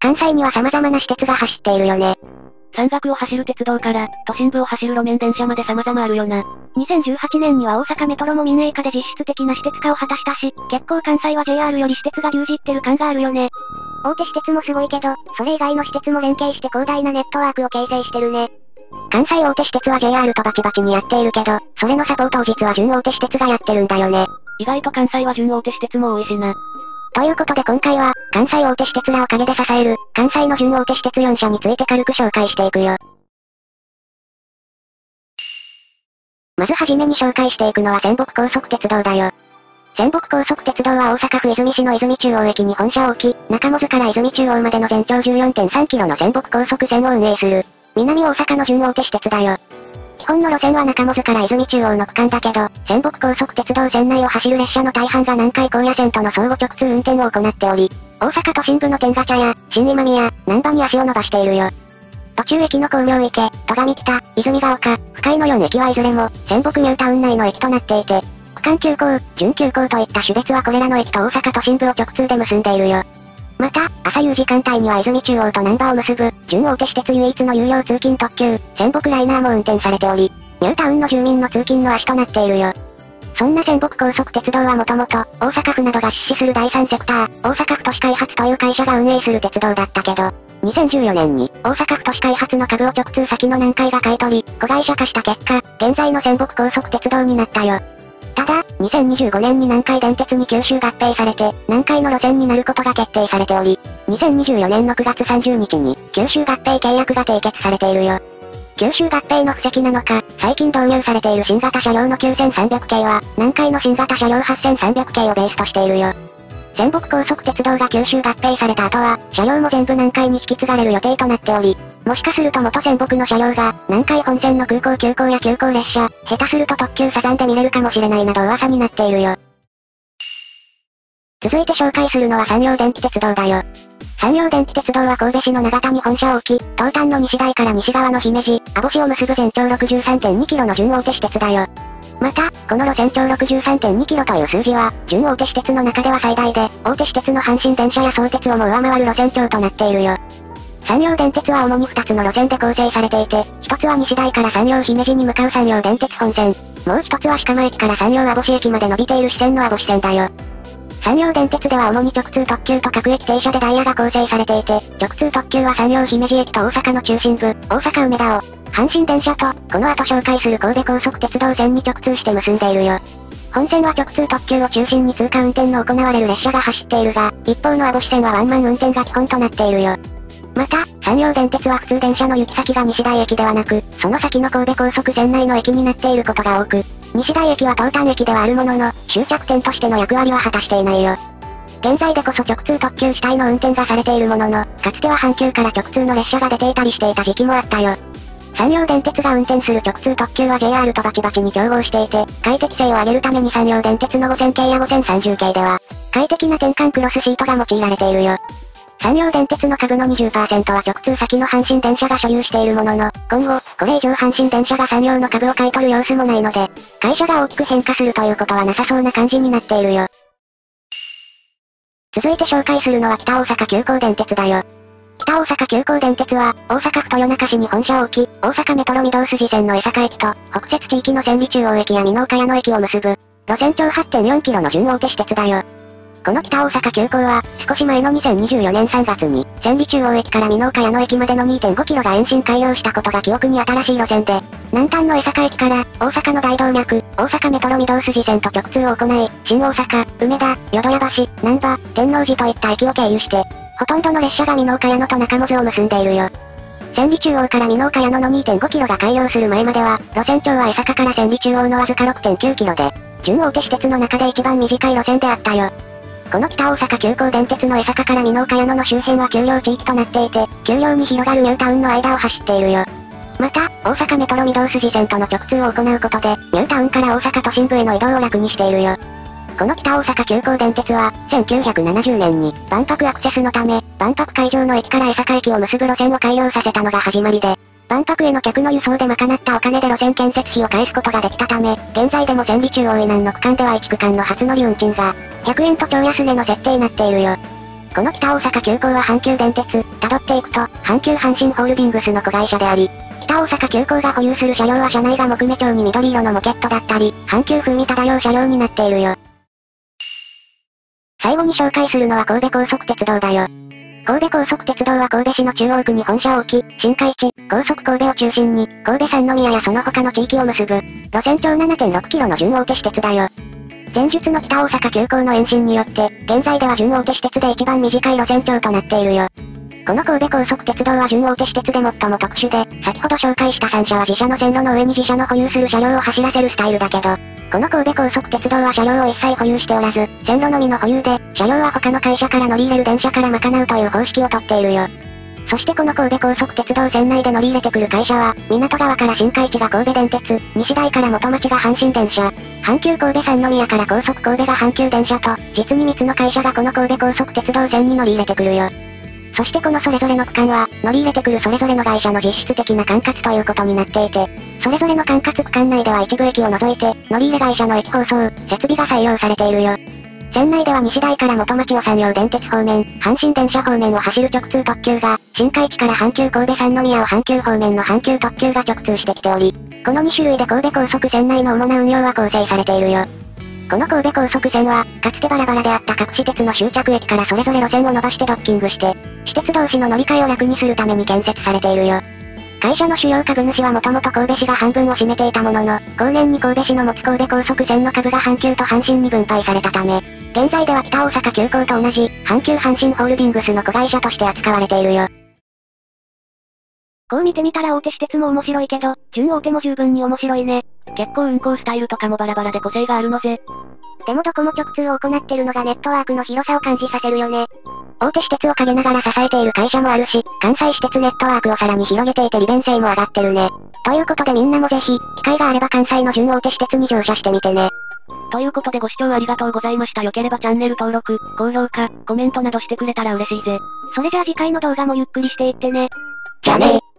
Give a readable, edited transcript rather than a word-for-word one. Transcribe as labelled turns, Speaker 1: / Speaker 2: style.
Speaker 1: 関西には様々な私鉄が走っているよね。
Speaker 2: 山岳を走る鉄道から、都心部を走る路面電車まで様々あるよな。
Speaker 1: 2018年には大阪メトロも民営化で実質的な私鉄化を果たしたし、結構関西は JR より私鉄が牛耳ってる感があるよね。
Speaker 3: 大手私鉄もすごいけど、それ以外の私鉄も連携して広大なネットワークを形成してるね。
Speaker 1: 関西大手私鉄は JR とバチバチにやっているけど、それのサポートを実は準大手私鉄がやってるんだよね。
Speaker 2: 意外と関西は準大手私鉄も多いしな。
Speaker 1: ということで今回は、関西大手私鉄らを陰で支える、関西の準大手私鉄4社について軽く紹介していくよ。まずはじめに紹介していくのは仙北高速鉄道だよ。仙北高速鉄道は大阪府和泉市の泉中央駅に本社を置き、中百舌から泉中央までの全長 14.3 キロの仙北高速線を運営する。南大阪の準大手私鉄だよ。基本の路線は中百舌から泉中央の区間だけど、仙北高速鉄道線内を走る列車の大半が南海高野線との相互直通運転を行っており、大阪都心部の天下茶屋、新今宮、難波に足を伸ばしているよ。途中駅の高陵池、戸上北、泉ヶ丘、深井の4駅はいずれも、仙北ニュータウン内の駅となっていて、区間急行、準急行といった種別はこれらの駅と大阪都心部を直通で結んでいるよ。また、朝夕時間帯には泉中央と難波を結ぶ、準大手私鉄唯一の有料通勤特急、仙北ライナーも運転されており、ニュータウンの住民の通勤の足となっているよ。そんな仙北高速鉄道はもともと、大阪府などが出資する第三セクター、大阪府都市開発という会社が運営する鉄道だったけど、2014年に、大阪府都市開発の株を直通先の南海が買い取り、子会社化した結果、現在の仙北高速鉄道になったよ。ただ、2025年に南海電鉄に吸収合併されて、南海の路線になることが決定されており、2024年の9月30日に、吸収合併契約が締結されているよ。吸収合併の布石なのか、最近導入されている新型車両の9300系は、南海の新型車両8300系をベースとしているよ。仙北高速鉄道が吸収合併された後は、車両も全部南海に引き継がれる予定となっており、もしかすると元仙北の車両が、南海本線の空港急行や急行列車、下手すると特急サザンで見れるかもしれないなど噂になっているよ。続いて紹介するのは山陽電気鉄道だよ。山陽電気鉄道は神戸市の長田に本社を置き、東端の西台から西側の姫路、網干を結ぶ全長 63.2 キロの準大手私鉄だよ。また、この路線長 63.2 キロという数字は、準大手私鉄の中では最大で、大手私鉄の阪神電車や相鉄をも上回る路線長となっているよ。山陽電鉄は主に2つの路線で構成されていて、一つは西台から山陽姫路に向かう山陽電鉄本線、もう一つは鹿間駅から山陽網干駅まで伸びている支線の網干線だよ。山陽電鉄では主に直通特急と各駅停車でダイヤが構成されていて、直通特急は山陽姫路駅と大阪の中心部、大阪梅田を、阪神電車と、この後紹介する神戸高速鉄道線に直通して結んでいるよ。本線は直通特急を中心に通過運転の行われる列車が走っているが、一方の網干線はワンマン運転が基本となっているよ。また、山陽電鉄は普通電車の行き先が西台駅ではなく、その先の神戸高速線内の駅になっていることが多く、西台駅は東端駅ではあるものの、終着点としての役割は果たしていないよ。現在でこそ直通特急主体の運転がされているものの、かつては阪急から直通の列車が出ていたりしていた時期もあったよ。山陽電鉄が運転する直通特急は JR とバチバチに競合していて、快適性を上げるために山陽電鉄の5000系や5030系では、快適な転換クロスシートが用いられているよ。山陽電鉄の株の 20% は直通先の阪神電車が所有しているものの、今後、これ以上阪神電車が山陽の株を買い取る様子もないので、会社が大きく変化するということはなさそうな感じになっているよ。続いて紹介するのは北大阪急行電鉄だよ。北大阪急行電鉄は、大阪府豊中市に本社を置き、大阪メトロ御堂筋線の江坂駅と、北摂地域の千里中央駅や美濃加谷野駅を結ぶ、路線長 8.4 キロの準大手私鉄だよ。この北大阪急行は、少し前の2024年3月に、千里中央駅から美濃加谷野駅までの 2.5 キロが延伸開業したことが記憶に新しい路線で、南端の江坂駅から、大阪の大動脈、大阪メトロ御堂筋線と直通を行い、新大阪、梅田、淀屋橋、難波、天王寺といった駅を経由して、ほとんどの列車が美濃加谷野と中百舌を結んでいるよ。千里中央から美濃加谷野の 2.5 キロが開業する前までは、路線長は江坂から千里中央のわずか 6.9 キロで、準大手私鉄の中で一番短い路線であったよ。この北大阪急行電鉄の江坂から美濃加谷野の周辺は丘陵地域となっていて、丘陵に広がるニュータウンの間を走っているよ。また、大阪メトロ御堂筋線との直通を行うことで、ニュータウンから大阪都心部への移動を楽にしているよ。この北大阪急行電鉄は、1970年に、万博アクセスのため、万博会場の駅から江坂駅を結ぶ路線を開業させたのが始まりで、万博への客の輸送で賄ったお金で路線建設費を返すことができたため、現在でも千里中央以南の区間では1区間の初乗り運賃が、100円と超安値の設定になっているよ。 この北大阪急行は阪急電鉄、辿っていくと、阪急阪神ホールディングスの子会社であり、北大阪急行が保有する車両は車内が木目調に緑色のモケットだったり、阪急風味漂う車両になっているよ。最後に紹介するのは神戸高速鉄道だよ。神戸高速鉄道は神戸市の中央区に本社を置き、新海地、高速神戸を中心に、神戸三宮やその他の地域を結ぶ、路線長 7.6 キロの準大手私鉄だよ。前述の北大阪急行の延伸によって、現在では準大手私鉄で一番短い路線長となっているよ。この神戸高速鉄道は準大手私鉄で最も特殊で、先ほど紹介した3社は自社の線路の上に自社の保有する車両を走らせるスタイルだけど、この神戸高速鉄道は車両を一切保有しておらず、線路のみの保有で、車両は他の会社から乗り入れる電車から賄うという方式をとっているよ。そしてこの神戸高速鉄道線内で乗り入れてくる会社は、港川から新海地が神戸電鉄、西台から元町が阪神電車、阪急神戸三宮から高速神戸が阪急電車と、実に3つの会社がこの神戸高速鉄道線に乗り入れてくるよ。そしてこのそれぞれの区間は、乗り入れてくるそれぞれの会社の実質的な管轄ということになっていて、それぞれの管轄区間内では一部駅を除いて、乗り入れ会社の駅放送、設備が採用されているよ。線内では西台から元町を山陽電鉄方面、阪神電車方面を走る直通特急が、新海地から阪急神戸三宮を阪急方面の阪急特急が直通してきており、この2種類で神戸高速線内の主な運用は構成されているよ。この神戸高速線は、かつてバラバラであった各私鉄の終着駅からそれぞれ路線を伸ばしてドッキングして、私鉄同士の乗り換えを楽にするために建設されているよ。会社の主要株主はもともと神戸市が半分を占めていたものの、後年に神戸市の持つ神戸高速線の株が阪急と阪神に分配されたため、現在では北大阪急行と同じ、阪急阪神ホールディングスの子会社として扱われているよ。
Speaker 2: こう見てみたら大手私鉄も面白いけど、準大手も十分に面白いね。結構運行スタイルとかもバラバラで個性があるのぜ。
Speaker 3: でもどこも直通を行ってるのがネットワークの広さを感じさせるよね。
Speaker 1: 大手私鉄を陰ながら支えている会社もあるし、関西私鉄ネットワークをさらに広げていて利便性も上がってるね。ということでみんなもぜひ、機会があれば関西の準大手私鉄に乗車してみてね。
Speaker 2: ということでご視聴ありがとうございました。良ければチャンネル登録、高評価、コメントなどしてくれたら嬉しいぜ。
Speaker 3: それじゃあ次回の動画もゆっくりしていってね。
Speaker 1: じゃあねー。